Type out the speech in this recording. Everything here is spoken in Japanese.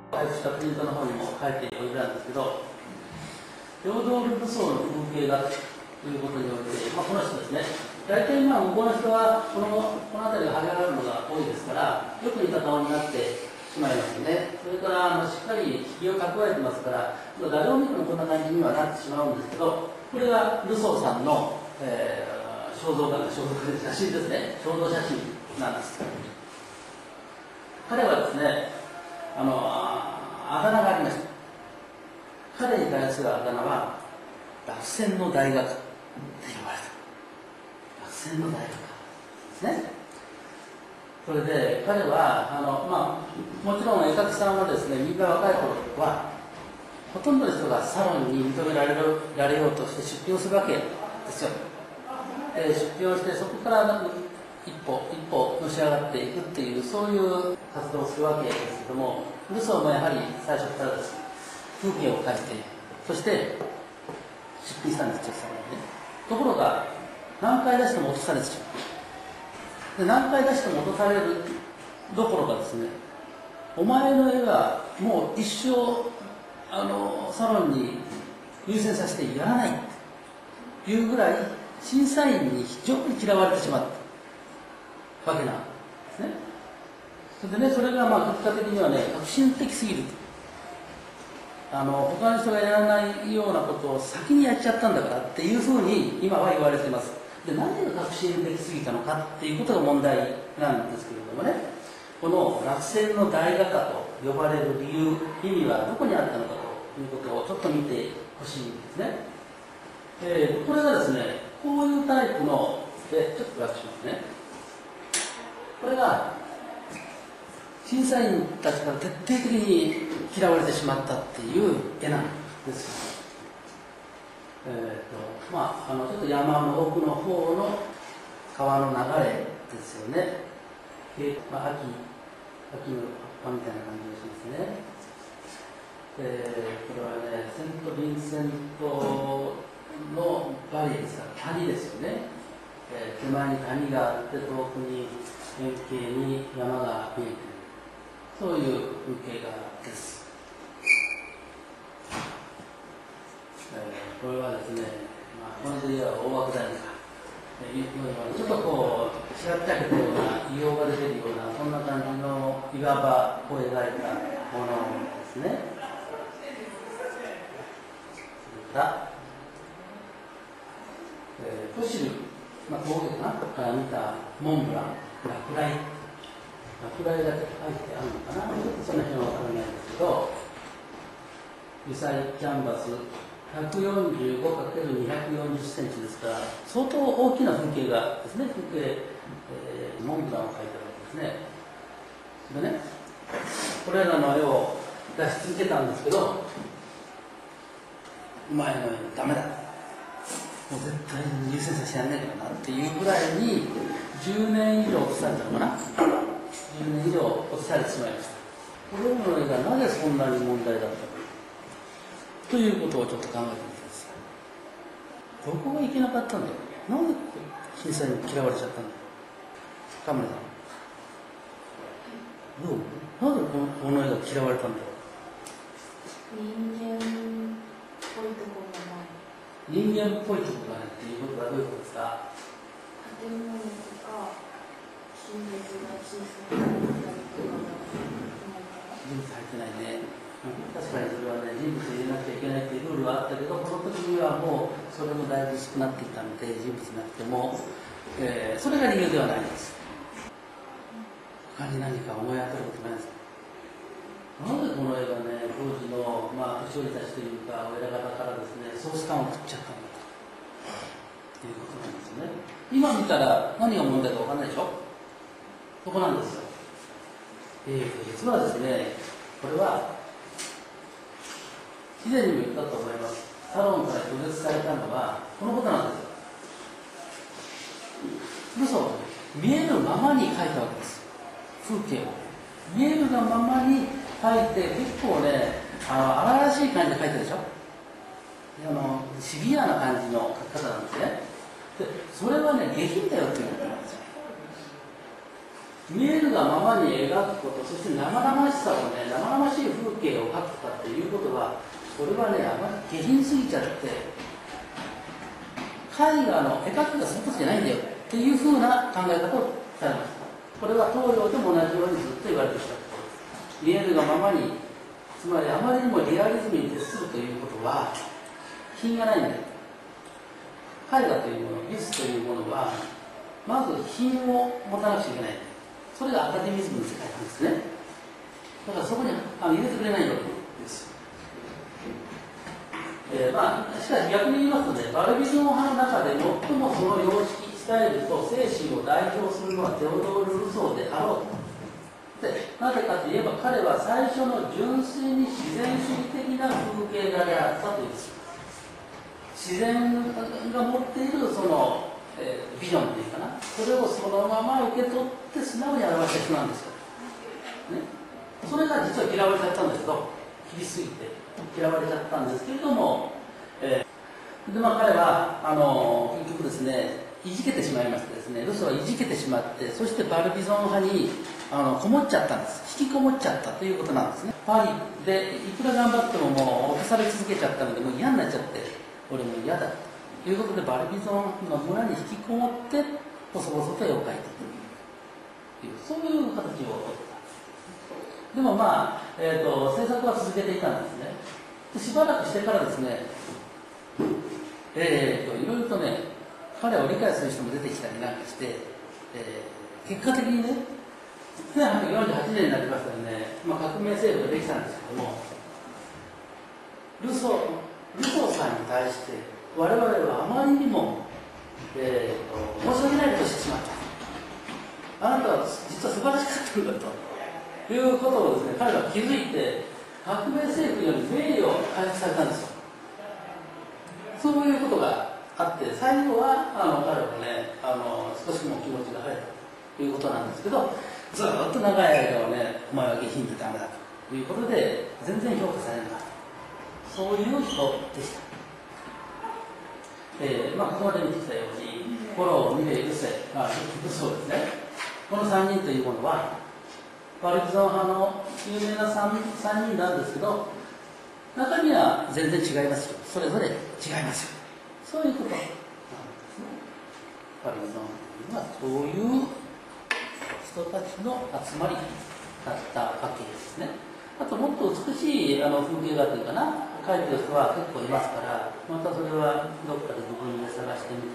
配布したプリントの方にも書いておいたんですけど、平等武装の風景画ということにおいて、この人ですね、大体向こうの人はこの辺りが剥げ上がるのが多いですから、よく似た顔になってしまいますね。それからしっかりひげを蓄えてますから、誰を見てもこんな感じにはなってしまうんですけど、これがルソーさんの、肖像写真ですね、肖像写真なんです。彼はですね、あだ名がありました。彼に対するあだ名は落選の大画家って呼ばれた。落選の大画家ですね。それで彼はもちろん絵描きさんはですね、みんな若い頃はほとんどの人がサロンに認められようとして出品をするわけですよ。出品をしてそこから一歩のし上がっていくっていう、そういう活動をするわけですけども、ルソーもやはり最初からですね、風景を描いて、そして出品したんですよ、サロンにね。ところが何回出しても落とされてしまう。で、何回出しても落とされるどころかですね、お前の絵はもう一生サロンに優先させてやらないというぐらい審査員に非常に嫌われてしまったわけなんですね。それでね、それが結果的にはね、革新的すぎると。他の人がやらないようなことを先にやっちゃったんだからっていうふうに今は言われています。で、何が革新的すぎたのかっていうことが問題なんですけれどもね、この落選の大画家と呼ばれる理由、意味はどこにあったのかということをちょっと見てほしいんですね。これがですね、こういうタイプので、ちょっと楽しますね。これが審査員たちから徹底的に嫌われてしまったっていう絵なんですよ。ちょっと山の奥の方の川の流れですよね。秋の葉みたいな感じがしますね。これはね、セント・ヴィンセントのバリーですから谷ですよね。手前に谷があって、遠くに円形に山が見えている、そういう風景画です。これはですね、こので言えば大枠だよか、ちょっとこうしらっちゃけたような異様が出てるような、そんな感じの岩場を描いたものですね。それからフォシル、峠から見たモンブラン、落雷だけ書いてあるのかな、ちょっとその辺は分からないんですけど、油彩キャンバス 145×240 センチですから、相当大きな風景がですね、モンブランを描いてあるわけですね。でね、これらの絵を出し続けたんですけど、お前の絵ダメだ、もう絶対に優先させてやんねえからなっていうぐらいに10年以上落とされたのかな、10年以上落とされてしまいました。これらの絵がなぜそんなに問題だったのかということをちょっと考えてみてください。どこがいけなかったんだよ。なんで審査に嫌われちゃったんだよ。カメラさん、どう？なんでこの絵が嫌われたんだよ。 人間っぽいところがない。 人間っぽいところがないっていうことはどういうことですか？ 建物とか人物が小さくなったりとかが人物入ってないね。確かにそれはね、人物入れなきゃいけないっていうルールはあったけど、この時にはもうそれもだいぶ薄くなっていたので、人物なくても、それが理由ではないです。他に何か思い当たることないですか？なんでこの絵がね、当時の、年寄りたちというか、お偉方からですね、ソース感を食っちゃったんだということなんですよね。今見たら何が問題か分かんないでしょ？そこなんですよ。実はですね、これは以前にも言ったと思います。サロンから拒絶されたのはこのことなんですよ。見えるままに描いたわけです。風景を見えるがままに描いて、結構ね、荒々しい感じで描いてるでしょ。シビアな感じの描き方なんですね。でそれはね、下品だよっていうことなんですよ。見えるがままに描くこと、そして生々しさをね、生々しい風景を描くとかっていうことは、これはね、あまり下品すぎちゃって、絵画の絵描きがすることじゃないんだよっていうふうな考え方をされました。これは東洋でも同じようにずっと言われてきたことです。見えるがままに、つまりあまりにもリアリズムに徹するということは、品がないんだよ。絵画というもの、美術というものは、まず品を持たなくちゃいけない。それがアカデミズムの世界なんですね。だからそこに入れてくれないわけです。しかし逆に言いますとね、バルビジョン派の中で最もその様式、スタイルと精神を代表するのはテオドール・ルソーであろうと。で、なぜかといえば彼は最初の純粋に自然主義的な風景画であったという。自然が持っているその、ビジョンというかな、それをそのまま受け取って素直に表した人なんですよ、ね、それが実は嫌われちゃったんですけど、切りすぎて嫌われちゃったんですけれども、で彼は結局ですね、いじけてしまいましてですね、ルソーはいじけてしまって、そしてバルビゾン派にこもっちゃったんです。引きこもっちゃったということなんですね。パリでいくら頑張ってももう侵され続けちゃったので、もう嫌になっちゃって、俺も嫌だということで、バルビゾンの村に引きこもって細々と絵を描いていくという、そういう形をとった。でも制作は続けていたんですね。でしばらくしてからですね、いろいろとね、彼を理解する人も出てきたりなんかして、結果的にね、1848年になりましたらね、革命政府ができたんですけども、ルソーさんに対して我々はあまりにも、申し訳ないことをしてしまった。あなたは実は素晴らしかったんだということをですね、彼は気づいて革命政府より名誉を回復されたんですよ。そういうことがあって、最後は彼はね、少しも気持ちが晴れたということなんですけど、ずっと長い間はね、お前は下品でダメだということで全然評価されなかった。そういう人でした。ここまで見てきたように、フォロー、ミレイ、ルソーですね。この3人というものは、バルビゾン派の有名な 3人なんですけど、中身は全然違いますよ。それぞれ違いますよ。そういうことなんですね。バルビゾンというのは、そういう人たちの集まりだったわけですね。あともっと美しい風景画というかな、描いてる人は結構いますから、またそれはどっかで自分で探してみ